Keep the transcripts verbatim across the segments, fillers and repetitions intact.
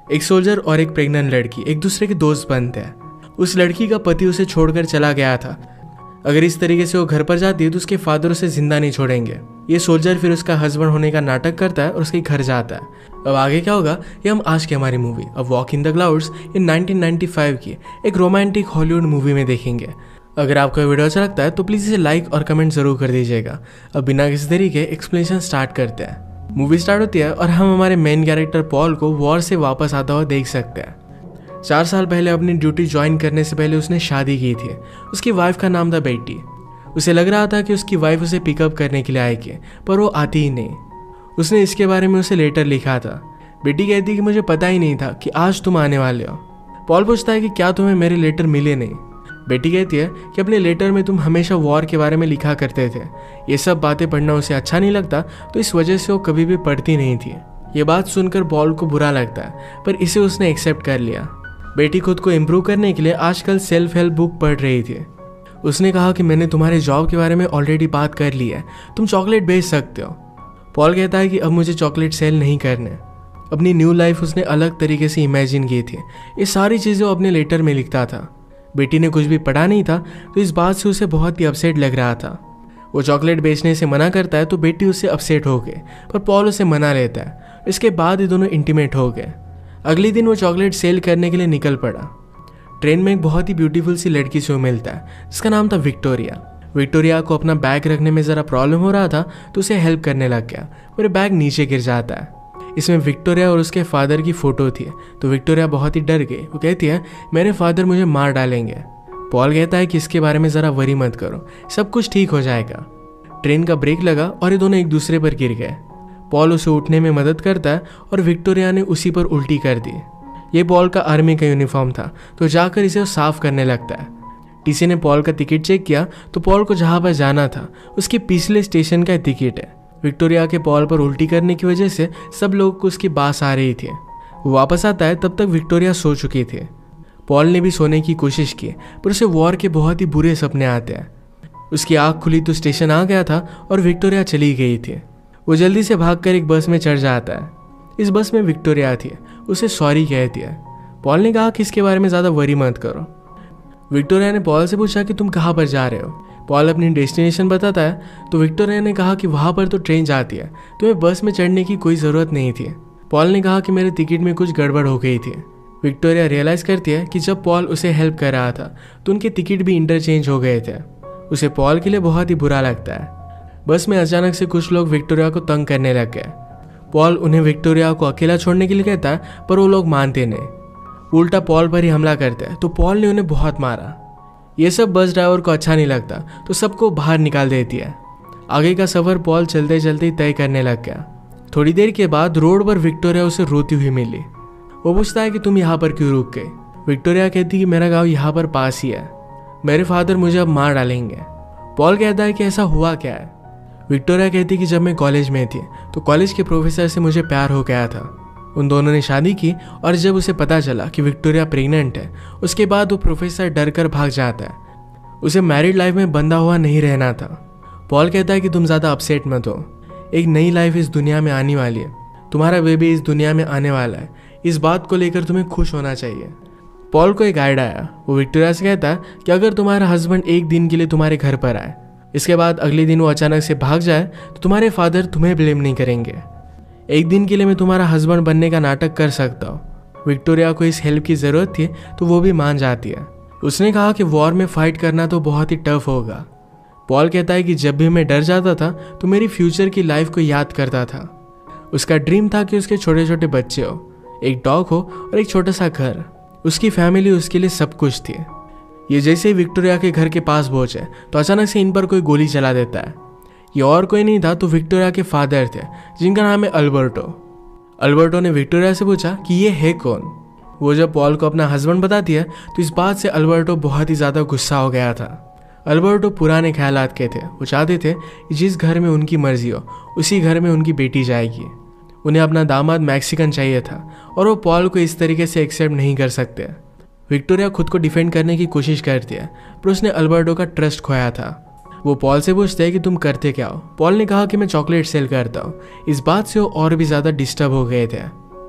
एक सोल्जर और एक प्रेग्नेंट लड़की एक दूसरे के दोस्त बनते हैं। उस लड़की का पति उसे छोड़कर चला गया था। अगर इस तरीके से वो घर पर जाती है तो उसके फादर उसे जिंदा नहीं छोड़ेंगे। ये सोल्जर फिर उसका हस्बैंड होने का नाटक करता है और उसके घर जाता है। अब आगे क्या होगा ये हम आज की हमारी movie a walk in the clouds in nineteen ninety five की एक रोमांटिक हॉलीवुड मूवी में देखेंगे। अगर आपको वीडियो अच्छा लगता है तो प्लीज़ इसे लाइक और कमेंट जरूर कर दीजिएगा। अब बिना किसी तरीके एक्सप्लेनेशन स्टार्ट करते हैं। मूवी स्टार्ट होती है और हम हमारे मेन कैरेक्टर पॉल को वॉर से वापस आता हुआ देख सकते हैं। चार साल पहले अपनी ड्यूटी ज्वाइन करने से पहले उसने शादी की थी। उसकी वाइफ का नाम था बेटी। उसे लग रहा था कि उसकी वाइफ उसे पिकअप करने के लिए आएगी, पर वो आती ही नहीं। उसने इसके बारे में उसे लेटर लिखा था। बेटी कहती कि मुझे पता ही नहीं था कि आज तुम आने वाले हो। पॉल पूछता है कि क्या तुम्हें मेरे लेटर मिले नहीं। बेटी कहती है कि अपने लेटर में तुम हमेशा वॉर के बारे में लिखा करते थे। ये सब बातें पढ़ना उसे अच्छा नहीं लगता, तो इस वजह से वो कभी भी पढ़ती नहीं थी। ये बात सुनकर पॉल को बुरा लगता है, पर इसे उसने एक्सेप्ट कर लिया। बेटी खुद को इम्प्रूव करने के लिए आजकल सेल्फ हेल्प बुक पढ़ रही थी। उसने कहा कि मैंने तुम्हारे जॉब के बारे में ऑलरेडी बात कर ली है, तुम चॉकलेट बेच सकते हो। पॉल कहता है कि अब मुझे चॉकलेट सेल नहीं करने। अपनी न्यू लाइफ उसने अलग तरीके से इमेजिन की थी। ये सारी चीज़ें वो अपने लेटर में लिखता था। बेटी ने कुछ भी पढ़ा नहीं था, तो इस बात से उसे बहुत ही अपसेट लग रहा था। वो चॉकलेट बेचने से मना करता है तो बेटी उससे अपसेट हो गए, पर पॉल उसे मना लेता है। इसके बाद ये दोनों इंटीमेट हो गए। अगले दिन वो चॉकलेट सेल करने के लिए निकल पड़ा। ट्रेन में एक बहुत ही ब्यूटीफुल सी लड़की से वो मिलता है जिसका नाम था विक्टोरिया। विक्टोरिया को अपना बैग रखने में ज़रा प्रॉब्लम हो रहा था, तो उसे हेल्प करने लग गया। मेरे बैग नीचे गिर जाता है। इसमें विक्टोरिया और उसके फादर की फ़ोटो थी, तो विक्टोरिया बहुत ही डर गई। वो कहती है मेरे फादर मुझे मार डालेंगे। पॉल कहता है कि इसके बारे में ज़रा वरी मत करो, सब कुछ ठीक हो जाएगा। ट्रेन का ब्रेक लगा और ये दोनों एक दूसरे पर गिर गए। पॉल उसे उठने में मदद करता है और विक्टोरिया ने उसी पर उल्टी कर दी। ये पॉल का आर्मी का यूनिफॉर्म था, तो जाकर इसे साफ करने लगता है। टीसी ने पॉल का टिकट चेक किया तो पॉल को जहाँ पर जाना था उसके पिछले स्टेशन का टिकट है। विक्टोरिया के पॉल पर उल्टी करने की वजह से सब लोगों को उसकी बास आ रही थी। वो वापस आता है, तब तक विक्टोरिया सो चुकी थी। पॉल ने भी सोने की कोशिश की, पर उसे वॉर के बहुत ही बुरे सपने आते हैं। उसकी आँख खुली तो स्टेशन आ गया था और विक्टोरिया चली गई थी। वो जल्दी से भागकर एक बस में चढ़ जाता है। इस बस में विक्टोरिया थी, उसे सॉरी कहती है। पॉल ने कहा कि इसके बारे में ज़्यादा वरी मत करो। विक्टोरिया ने पॉल से पूछा कि तुम कहाँ पर जा रहे हो। पॉल अपनी डेस्टिनेशन बताता है, तो विक्टोरिया ने कहा कि वहाँ पर तो ट्रेन जाती है, तुम्हें बस में चढ़ने की कोई ज़रूरत नहीं थी। पॉल ने कहा कि मेरे टिकट में कुछ गड़बड़ हो गई थी। विक्टोरिया रियलाइज़ करती है कि जब पॉल उसे हेल्प कर रहा था तो उनके टिकट भी इंटरचेंज हो गए थे। उसे पॉल के लिए बहुत ही बुरा लगता है। बस में अचानक से कुछ लोग विक्टोरिया को तंग करने लग गए। पॉल उन्हें विक्टोरिया को अकेला छोड़ने के लिए कहता है, पर वो लोग मानते नहीं। उल्टा पॉल पर ही हमला करते हैं, तो पॉल ने उन्हें बहुत मारा। ये सब बस ड्राइवर को अच्छा नहीं लगता, तो सबको बाहर निकाल देती है। आगे का सफ़र पॉल चलते चलते तय करने लग गया। थोड़ी देर के बाद रोड पर विक्टोरिया उसे रोती हुई मिली। वो पूछता है कि तुम यहाँ पर क्यों रुक गए। विक्टोरिया कहती कि मेरा गाँव यहाँ पर पास ही है, मेरे फादर मुझे अब मार डालेंगे। पॉल कहता है कि ऐसा हुआ क्या है। विक्टोरिया कहती कि जब मैं कॉलेज में थी तो कॉलेज के प्रोफेसर से मुझे प्यार हो गया था। उन दोनों ने शादी की और जब उसे पता चला कि विक्टोरिया प्रेग्नेंट है, उसके बाद वो प्रोफेसर डर कर भाग जाता है। उसे मैरिड लाइफ में बंधा हुआ नहीं रहना था। पॉल कहता है कि तुम ज़्यादा अपसेट मत हो, एक नई लाइफ इस दुनिया में आने वाली है, तुम्हारा बेबी इस दुनिया में आने वाला है, इस बात को लेकर तुम्हें खुश होना चाहिए। पॉल को एक आइडिया आया। वो विक्टोरिया से कहता है कि अगर तुम्हारा हस्बैंड एक दिन के लिए तुम्हारे घर पर आए, इसके बाद अगले दिन वो अचानक से भाग जाए, तो तुम्हारे फादर तुम्हें ब्लेम नहीं करेंगे। एक दिन के लिए मैं तुम्हारा हस्बैंड बनने का नाटक कर सकता हूँ। विक्टोरिया को इस हेल्प की ज़रूरत थी, तो वो भी मान जाती है। उसने कहा कि वॉर में फाइट करना तो बहुत ही टफ होगा। पॉल कहता है कि जब भी मैं डर जाता था तो मेरी फ्यूचर की लाइफ को याद करता था। उसका ड्रीम था कि उसके छोटे छोटे बच्चे हो, एक डॉग हो और एक छोटा सा घर। उसकी फैमिली उसके लिए सब कुछ थी। ये जैसे ही विक्टोरिया के घर के पास पहुंचे तो अचानक से इन पर कोई गोली चला देता है। ये और कोई नहीं था तो विक्टोरिया के फादर थे, जिनका नाम है अल्बर्टो। अल्बर्टो ने विक्टोरिया से पूछा कि ये है कौन। वो जब पॉल को अपना हस्बैंड बताती है तो इस बात से अल्बर्टो बहुत ही ज़्यादा गुस्सा हो गया था। अल्बर्टो पुराने ख्यालात के थे। वो चाहते थे कि जिस घर में उनकी मर्जी हो उसी घर में उनकी बेटी जाएगी। उन्हें अपना दामाद मैक्सिकन चाहिए था और वो पॉल को इस तरीके से एक्सेप्ट नहीं कर सकते। विक्टोरिया खुद को डिफेंड करने की कोशिश करती है, पर उसने अल्बर्टो का ट्रस्ट खोया था। वो पॉल से पूछते हैं कि तुम करते क्या हो। पॉल ने कहा कि मैं चॉकलेट सेल करता हूँ। इस बात से वो और भी ज़्यादा डिस्टर्ब हो गए थे।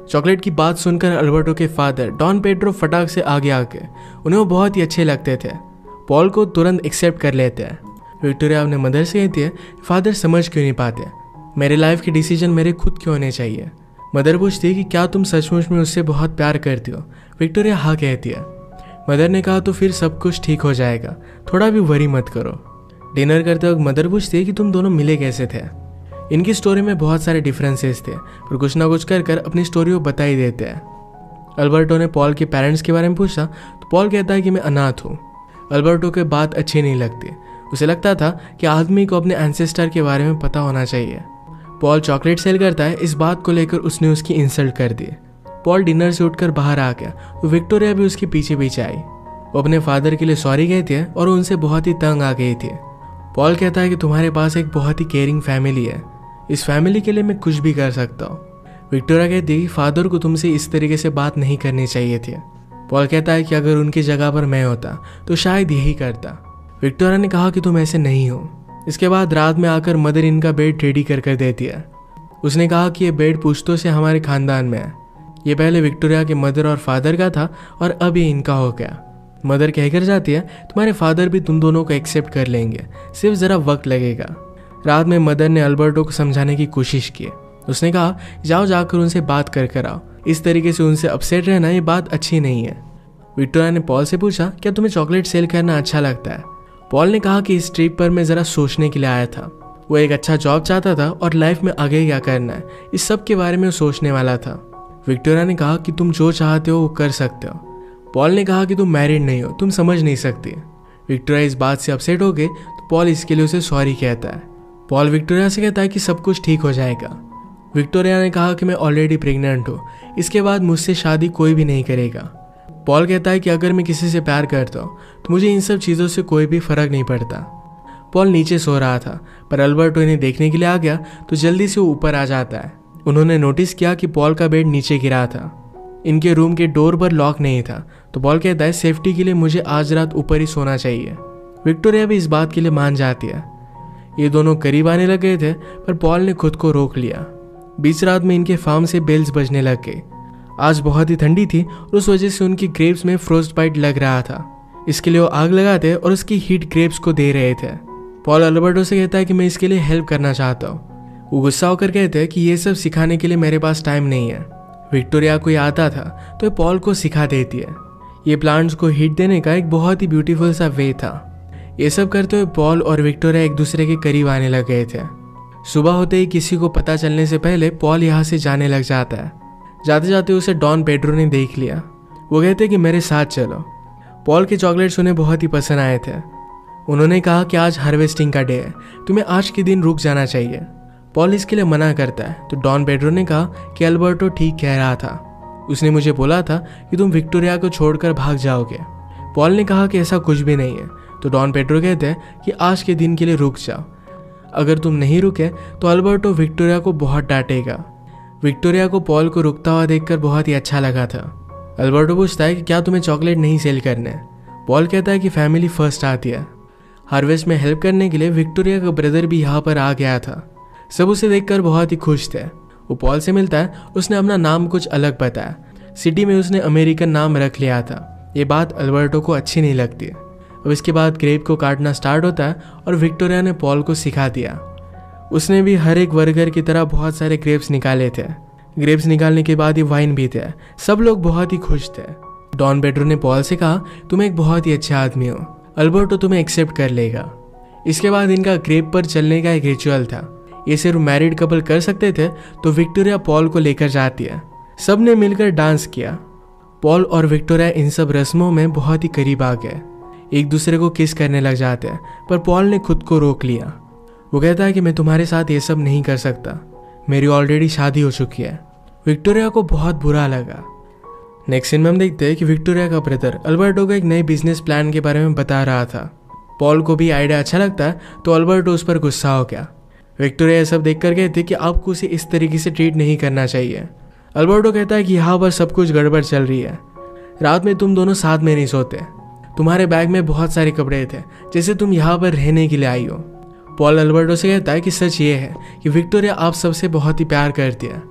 चॉकलेट की बात सुनकर अल्बर्टो के फादर डॉन पेड्रो फटाक से आगे आके उन्हें वो बहुत ही अच्छे लगते थे। पॉल को तुरंत एक्सेप्ट कर लेते हैं। विक्टोरिया अपने मदर से कहती है, फादर समझ क्यों नहीं पाते, मेरे लाइफ के डिसीजन मेरे खुद क्यों होने चाहिए। मदर पूछती है कि क्या तुम सचमुच में उससे बहुत प्यार करती हो। विक्टोरिया हाँ कहती है। मदर ने कहा तो फिर सब कुछ ठीक हो जाएगा, थोड़ा भी वरी मत करो। डिनर करते वक्त मदर पूछती है कि तुम दोनों मिले कैसे थे। इनकी स्टोरी में बहुत सारे डिफरेंसेस थे, पर कुछ ना कुछ कर कर अपनी स्टोरी को बता ही देते हैं। अल्बर्टो ने पॉल के पेरेंट्स के बारे में पूछा तो पॉल कहता है कि मैं अनाथ हूँ। अल्बर्टो के बात अच्छी नहीं लगती। उसे लगता था कि आदमी को अपने एंसेस्टर के बारे में पता होना चाहिए। पॉल चॉकलेट सेल करता है, इस बात को लेकर उसने उसकी इंसल्ट कर दी। पॉल डिनर से उठकर बाहर आ गया तो विक्टोरिया भी उसके पीछे पीछे आई। वो अपने फादर के लिए सॉरी कहती है और उनसे बहुत ही तंग आ गई थी। पॉल कहता है कि तुम्हारे पास एक बहुत ही केयरिंग फैमिली है, इस फैमिली के लिए मैं कुछ भी कर सकता हूँ। विक्टोरिया कहती है कि फादर को तुमसे इस तरीके से बात नहीं करनी चाहिए थी। पॉल कहता है कि अगर उनकी जगह पर मैं होता तो शायद यही करता। विक्टोरिया ने कहा कि तुम ऐसे नहीं हो। इसके बाद रात में आकर मदर इनका बेड रेडी कर कर देती है। उसने कहा कि ये बेड पुश्तों से हमारे खानदान में है। ये पहले विक्टोरिया के मदर और फादर का था और अब ये इनका हो गया। मदर कहकर जाती है, तुम्हारे फादर भी तुम दोनों को एक्सेप्ट कर लेंगे, सिर्फ ज़रा वक्त लगेगा। रात में मदर ने अल्बर्टो को समझाने की कोशिश की। उसने कहा, जाओ जाकर उनसे बात कर कर आओ, इस तरीके से उनसे अपसेट रहना ये बात अच्छी नहीं है। विक्टोरिया ने पॉल से पूछा, क्या तुम्हें चॉकलेट सेल करना अच्छा लगता है। पॉल ने कहा कि इस ट्रिप पर मैं ज़रा सोचने के लिए आया था। वो एक अच्छा जॉब चाहता था और लाइफ में आगे क्या करना है इस सब के बारे में सोचने वाला था। विक्टोरिया ने कहा कि तुम जो चाहते हो वो कर सकते हो। पॉल ने कहा कि तुम मैरिड नहीं हो, तुम समझ नहीं सकती। विक्टोरिया इस बात से अपसेट हो गए तो पॉल इसके लिए उसे सॉरी कहता है। पॉल विक्टोरिया से कहता है कि सब कुछ ठीक हो जाएगा। विक्टोरिया ने कहा कि मैं ऑलरेडी प्रेग्नेंट हूँ, इसके बाद मुझसे शादी कोई भी नहीं करेगा। पॉल कहता है कि अगर मैं किसी से प्यार करता हूँ तो मुझे इन सब चीज़ों से कोई भी फर्क नहीं पड़ता। पॉल नीचे सो रहा था, पर अल्बर्टो इन्हें देखने के लिए आ गया तो जल्दी से वो ऊपर आ जाता है। उन्होंने नोटिस किया कि पॉल का बेड नीचे गिरा था। इनके रूम के डोर पर लॉक नहीं था, तो पॉल कहता है, सेफ्टी के लिए मुझे आज रात ऊपर ही सोना चाहिए। विक्टोरिया भी इस बात के लिए मान जाती है। ये दोनों करीब आने लग गए थे, पर पॉल ने खुद को रोक लिया। बीच रात में इनके फार्म से बेल्स बजने लग गए। आज बहुत ही ठंडी थी और उस वजह से उनकी ग्रेप्स में फ्रोस्ट बाइट लग रहा था। इसके लिए वो आग लगाते और उसकी हीट ग्रेप्स को दे रहे थे। पॉल अल्बर्टो से कहता है कि मैं इसके लिए हेल्प करना चाहता हूँ। वो गुस्सा होकर कहते हैं कि ये सब सिखाने के लिए मेरे पास टाइम नहीं है। विक्टोरिया को ये आता था तो पॉल को सिखा देती है। ये प्लांट्स को हीट देने का एक बहुत ही ब्यूटीफुल सा वे था। ये सब करते हुए पॉल और विक्टोरिया एक दूसरे के करीब आने लग गए थे। सुबह होते ही किसी को पता चलने से पहले पॉल यहाँ से जाने लग जाता है। जाते जाते उसे डॉन पेड्रो ने देख लिया। वो कहते कि मेरे साथ चलो। पॉल के चॉकलेट्स उन्हें बहुत ही पसंद आए थे। उन्होंने कहा कि आज हार्वेस्टिंग का डे है, तुम्हें आज के दिन रुक जाना चाहिए। पॉल इसके लिए मना करता है तो डॉन पेड्रो ने कहा कि अल्बर्टो ठीक कह रहा था, उसने मुझे बोला था कि तुम विक्टोरिया को छोड़कर भाग जाओगे। पॉल ने कहा कि ऐसा कुछ भी नहीं है, तो डॉन पेड्रो कहते हैं कि आज के दिन के लिए रुक जाओ, अगर तुम नहीं रुके तो अल्बर्टो विक्टोरिया को बहुत डांटेगा। विक्टोरिया को पॉल को रुकता हुआ देखकर बहुत ही अच्छा लगा था। अल्बर्टो पूछता है कि क्या तुम्हें चॉकलेट नहीं सेल करने। पॉल कहता है कि फैमिली फर्स्ट आती है। हार्वेस्ट में हेल्प करने के लिए विक्टोरिया का ब्रदर भी यहाँ पर आ गया था। सब उसे देखकर बहुत ही खुश थे। वो पॉल से मिलता है, उसने अपना नाम कुछ अलग बताया। सिटी में उसने अमेरिकन नाम रख लिया था। ये बात अल्बर्टो को अच्छी नहीं लगती। अब इसके बाद ग्रेप को काटना स्टार्ट होता है और विक्टोरिया ने पॉल को सिखा दिया। उसने भी हर एक वर्गर की तरह बहुत सारे ग्रेप्स निकाले थे। ग्रेप्स निकालने के बाद ये वाइन भी थे। सब लोग बहुत ही खुश थे। डॉन पेड्रो ने पॉल से कहा, तुम एक बहुत ही अच्छा आदमी हो, अल्बर्टो तुम्हें एक्सेप्ट कर लेगा। इसके बाद इनका ग्रेप पर चलने का एक रिचुअल था। ये सिर्फ मैरिड कपल कर सकते थे, तो विक्टोरिया पॉल को लेकर जाती है। सब ने मिलकर डांस किया। पॉल और विक्टोरिया इन सब रस्मों में बहुत ही करीब आ गए। एक दूसरे को किस करने लग जाते हैं, पर पॉल ने खुद को रोक लिया। वो कहता है कि मैं तुम्हारे साथ ये सब नहीं कर सकता, मेरी ऑलरेडी शादी हो चुकी है। विक्टोरिया को बहुत बुरा लगा। नेक्स्ट सीन में हम देखते हैं कि विक्टोरिया का ब्रदर अल्बर्टो को एक नए बिजनेस प्लान के बारे में बता रहा था। पॉल को भी आइडिया अच्छा लगता है, तो अल्बर्टो उस पर गुस्सा हो गया। विक्टोरिया ये सब देखकर कहती कि आपको उसे इस तरीके से ट्रीट नहीं करना चाहिए। अल्बर्टो कहता है कि यहाँ पर सब कुछ गड़बड़ चल रही है। रात में तुम दोनों साथ में नहीं सोते, तुम्हारे बैग में बहुत सारे कपड़े थे, जैसे तुम यहाँ पर रहने के लिए आई हो। पॉल अल्बर्टो से कहता है कि सच ये है कि विक्टोरिया आप सबसे बहुत ही प्यार करती है।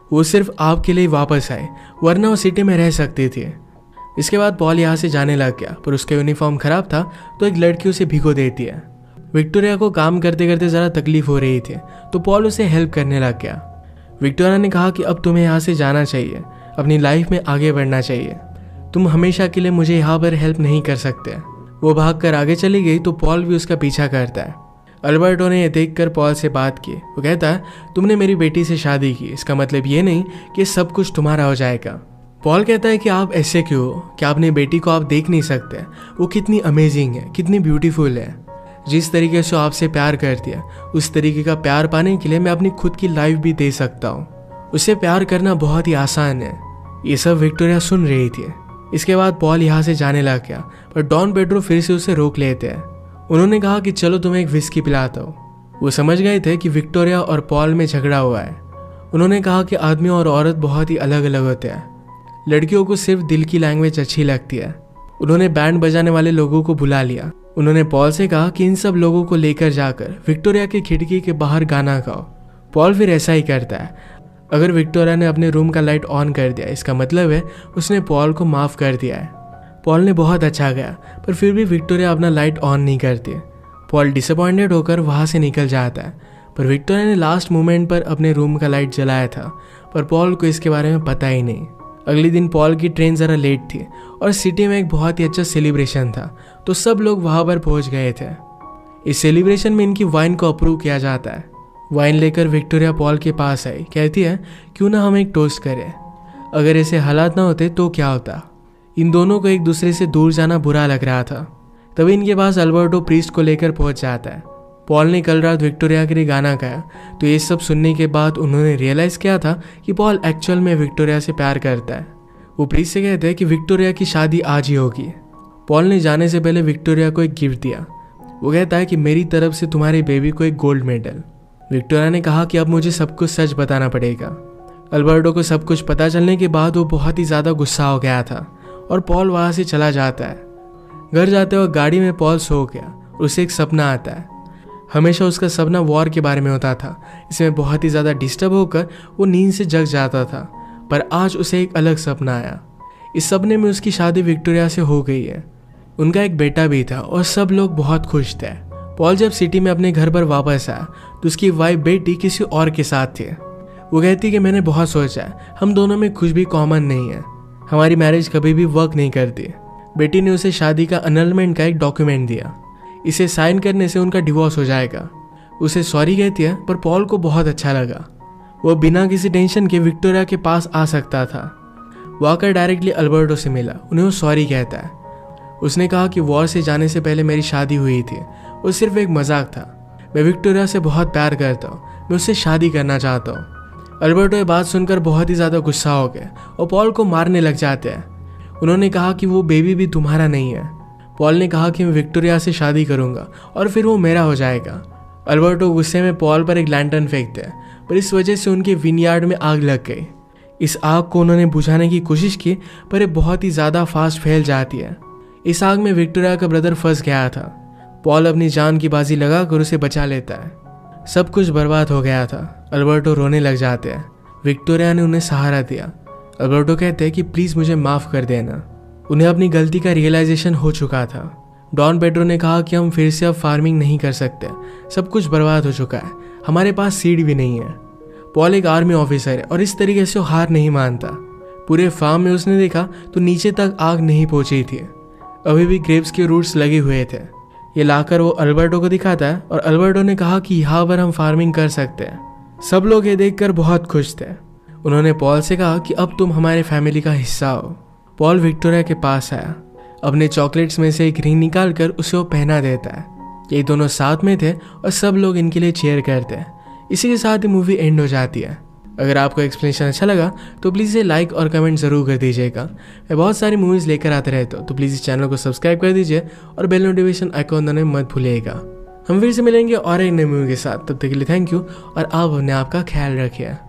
वो सिर्फ आपके लिए वापस आए, वरना वो सिटी में रह सकती थी। इसके बाद पॉल यहाँ से जाने लग गया, पर उसका यूनिफॉर्म खराब था तो एक लड़की उसे भिगो देती है। विक्टोरिया को काम करते करते ज़रा तकलीफ हो रही थी तो पॉल उसे हेल्प करने लग गया। विक्टोरिया ने कहा कि अब तुम्हें यहाँ से जाना चाहिए, अपनी लाइफ में आगे बढ़ना चाहिए, तुम हमेशा के लिए मुझे यहाँ पर हेल्प नहीं कर सकते। वो भागकर आगे चली गई तो पॉल भी उसका पीछा करता है। अल्बर्टो ने यह देखकर पॉल से बात की। वो कहता है, तुमने मेरी बेटी से शादी की, इसका मतलब ये नहीं कि सब कुछ तुम्हारा हो जाएगा। पॉल कहता है कि आप ऐसे क्यों हो, कि अपनी बेटी को आप देख नहीं सकते, वो कितनी अमेजिंग है, कितनी ब्यूटीफुल है। जिस तरीके से आपसे प्यार करती है उस तरीके का प्यार पाने के लिए मैं अपनी खुद की लाइफ भी दे सकता हूँ। उसे प्यार करना बहुत ही आसान है। ये सब विक्टोरिया सुन रही थी। इसके बाद पॉल यहाँ से जाने लग गया, पर डॉन पेड्रो फिर से उसे रोक लेते हैं। उन्होंने कहा कि चलो तुम्हें एक विस्की पिलाता हूँ। वो समझ गए थे कि विक्टोरिया और पॉल में झगड़ा हुआ है। उन्होंने कहा कि आदमी और औरत बहुत ही अलग अलग होते हैं, लड़कियों को सिर्फ दिल की लैंग्वेज अच्छी लगती है। उन्होंने बैंड बजाने वाले लोगों को बुला लिया। उन्होंने पॉल से कहा कि इन सब लोगों को लेकर जाकर विक्टोरिया की खिड़की के बाहर गाना गाओ। पॉल फिर ऐसा ही करता है। अगर विक्टोरिया ने अपने रूम का लाइट ऑन कर दिया, इसका मतलब है उसने पॉल को माफ़ कर दिया है। पॉल ने बहुत अच्छा गया, पर फिर भी विक्टोरिया अपना लाइट ऑन नहीं करती। पॉल डिसअपॉइंटेड होकर वहाँ से निकल जाता है, पर विक्टोरिया ने लास्ट मोमेंट पर अपने रूम का लाइट जलाया था, पर पॉल को इसके बारे में पता ही नहीं। अगले दिन पॉल की ट्रेन ज़रा लेट थी और सिटी में एक बहुत ही अच्छा सेलिब्रेशन था, तो सब लोग वहाँ पर पहुँच गए थे। इस सेलिब्रेशन में इनकी वाइन को अप्रूव किया जाता है। वाइन लेकर विक्टोरिया पॉल के पास आई, कहती है, क्यों ना हम एक टोस्ट करें, अगर ऐसे हालात ना होते तो क्या होता। इन दोनों को एक दूसरे से दूर जाना बुरा लग रहा था। तभी इनके पास अल्बर्टो प्रीस्ट को लेकर पहुंच जाता है। पॉल ने कल रात विक्टोरिया के लिए गाना गाया, तो ये सब सुनने के बाद उन्होंने रियलाइज़ किया था कि पॉल एक्चुअल में विक्टोरिया से प्यार करता है। वो प्रीस्ट से कहते हैं कि विक्टोरिया की शादी आज ही होगी। पॉल ने जाने से पहले विक्टोरिया को एक गिफ्ट दिया। वो कहता है कि मेरी तरफ से तुम्हारी बेबी को एक गोल्ड मेडल। विक्टोरिया ने कहा कि अब मुझे सब कुछ सच बताना पड़ेगा। अल्बर्टो को सब कुछ पता चलने के बाद वो बहुत ही ज़्यादा गुस्सा हो गया था और पॉल वहाँ से चला जाता है। घर जाते वक्त गाड़ी में पॉल सो गया और उसे एक सपना आता है। हमेशा उसका सपना वॉर के बारे में होता था। इसमें बहुत ही ज़्यादा डिस्टर्ब होकर वो नींद से जग जाता था, पर आज उसे एक अलग सपना आया। इस सपने में उसकी शादी विक्टोरिया से हो गई है। उनका एक बेटा भी था और सब लोग बहुत खुश थे। पॉल जब सिटी में अपने घर पर वापस आया तो उसकी वाइफ बेटी किसी और के साथ थी। वो कहती कि मैंने बहुत सोचा है, हम दोनों में कुछ भी कॉमन नहीं है, हमारी मैरिज कभी भी वर्क नहीं करती। बेटी ने उसे शादी का अनलमेंट का एक डॉक्यूमेंट दिया। इसे साइन करने से उनका डिवोर्स हो जाएगा। उसे सॉरी कहती है, पर पॉल को बहुत अच्छा लगा। वो बिना किसी टेंशन के विक्टोरिया के पास आ सकता था। वो आकर डायरेक्टली अल्बर्टो से मिला। उन्हें वो सॉरी कहता है। उसने कहा कि वॉर से जाने से पहले मेरी शादी हुई थी, वो सिर्फ एक मजाक था। मैं विक्टोरिया से बहुत प्यार करता हूँ, मैं उससे शादी करना चाहता हूँ। अल्बर्टो ये बात सुनकर बहुत ही ज़्यादा गुस्सा हो गए और पॉल को मारने लग जाते हैं। उन्होंने कहा कि वो बेबी भी तुम्हारा नहीं है। पॉल ने कहा कि मैं विक्टोरिया से शादी करूँगा और फिर वो मेरा हो जाएगा। अल्बर्टो गुस्से में पॉल पर एक लैंटर्न फेंकते हैं, पर इस वजह से उनके विनयार्ड में आग लग गई। इस आग को उन्होंने बुझाने की कोशिश की, पर ये बहुत ही ज़्यादा फास्ट फैल जाती है। इस आग में विक्टोरिया का ब्रदर फंस गया था। पॉल अपनी जान की बाजी लगाकर उसे बचा लेता है। सब कुछ बर्बाद हो गया था। अल्बर्टो रोने लग जाते हैं। विक्टोरिया ने उन्हें सहारा दिया। अल्बर्टो कहते हैं कि प्लीज़ मुझे माफ़ कर देना। उन्हें अपनी गलती का रियलाइजेशन हो चुका था। डॉन पेड्रो ने कहा कि हम फिर से अब फार्मिंग नहीं कर सकते, सब कुछ बर्बाद हो चुका है, हमारे पास सीड भी नहीं है। पॉल एक आर्मी ऑफिसर है और इस तरीके से वो हार नहीं मानता। पूरे फार्म में उसने देखा तो नीचे तक आग नहीं पहुंची थी, अभी भी ग्रेप्स के रूट्स लगे हुए थे। ये लाकर वो अल्बर्टो को दिखाता है और अल्बर्टो ने कहा कि यहाँ पर हम फार्मिंग कर सकते हैं। सब लोग ये देखकर बहुत खुश थे। उन्होंने पॉल से कहा कि अब तुम हमारे फैमिली का हिस्सा हो। पॉल विक्टोरिया के पास आया, अपने चॉकलेट्स में से एक रिंग निकाल कर उसे वो पहना देता है। ये दोनों साथ में थे और सब लोग इनके लिए चीयर करते हैं। इसी के साथ ही मूवी एंड हो जाती है। अगर आपको एक्सप्लेनेशन अच्छा लगा तो प्लीज़ इसे लाइक और कमेंट ज़रूर कर दीजिएगा। मैं बहुत सारी मूवीज़ लेकर आते रहता हूँ, तो प्लीज़ इस चैनल को सब्सक्राइब कर दीजिए और बेल नोटिफिकेशन आइकॉन दबाना मत भूलिएगा। हम फिर से मिलेंगे और एक नई मूवी के साथ। तब तक के लिए थैंक यू और आप अपने आप का ख्याल रखिए।